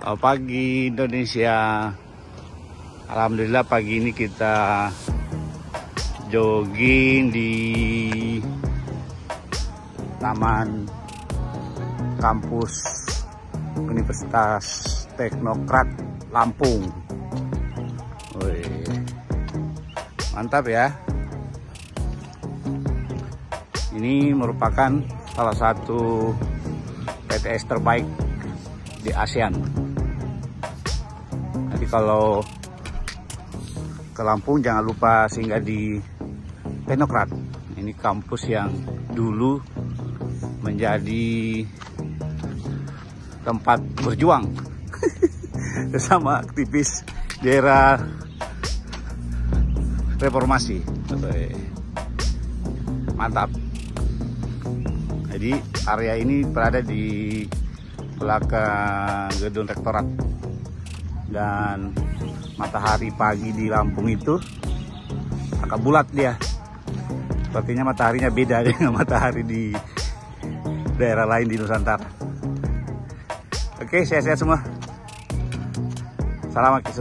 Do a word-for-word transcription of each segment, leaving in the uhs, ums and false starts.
Selamat pagi Indonesia. Alhamdulillah pagi ini kita jogging di Taman Kampus Universitas Teknokrat Lampung. Wih, mantap ya. Ini merupakan salah satu P T S terbaik di ASEAN. Jadi kalau ke Lampung jangan lupa singgah di Teknokrat. Ini kampus yang dulu menjadi tempat berjuang bersama aktivis di era reformasi. Mantap. Jadi area ini berada di belakang gedung rektorat, dan matahari pagi di Lampung itu agak bulat dia. Sepertinya mataharinya beda dengan matahari di daerah lain di Nusantara. Oke, sehat-sehat semua. Salam semua.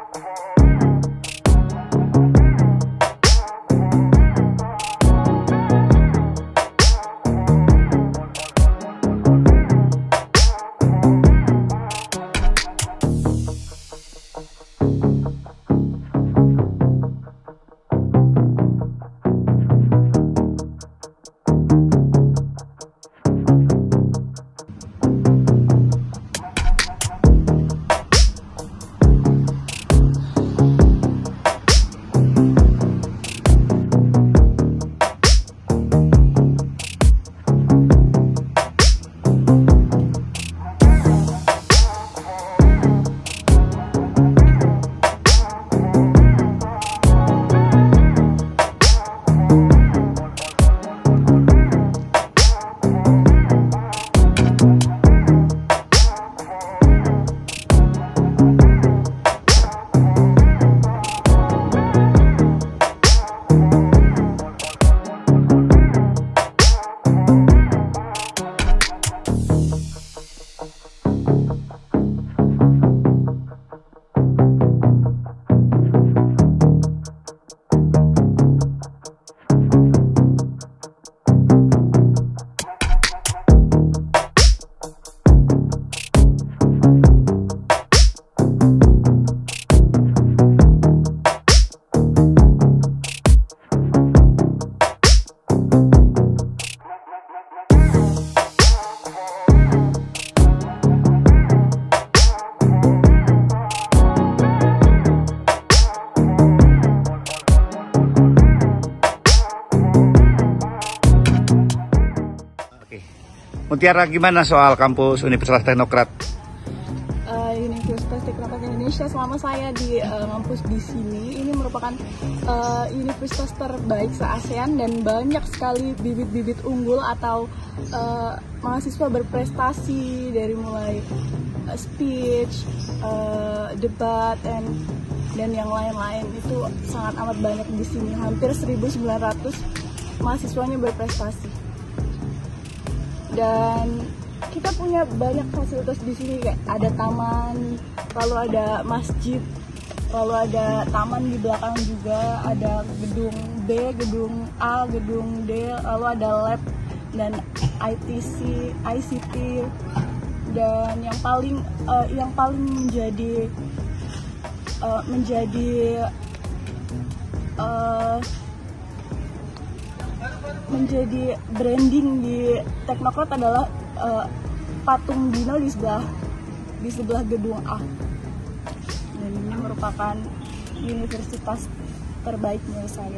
Mutiara, gimana soal kampus Universitas Teknokrat? Uh, Universitas Teknokrat Indonesia, selama saya di uh, kampus di sini, ini merupakan uh, universitas terbaik se-ASEAN dan banyak sekali bibit-bibit unggul atau uh, mahasiswa berprestasi dari mulai uh, speech, uh, debat, dan dan yang lain-lain. Itu sangat amat banyak di sini. Hampir seribu sembilan ratus mahasiswanya berprestasi. Dan kita punya banyak fasilitas di sini, kayak ada taman, lalu ada masjid, lalu ada taman di belakang juga, ada gedung B, gedung A, gedung D, lalu ada lab dan I T C, I C T, dan yang paling uh, yang paling menjadi uh, menjadi uh, menjadi branding di Teknokrat adalah uh, patung Dino di sebelah di sebelah gedung A, dan ini merupakan universitas terbaik menurut saya.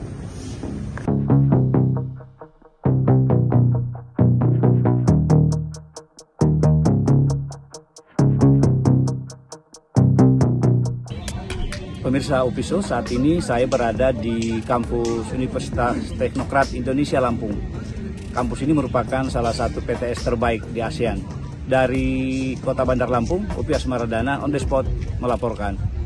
Pemirsa Upiso, saat ini saya berada di kampus Universitas Teknokrat Indonesia Lampung. Kampus ini merupakan salah satu P T S terbaik di ASEAN. Dari Kota Bandar Lampung, Upi Asmaradana on the spot melaporkan.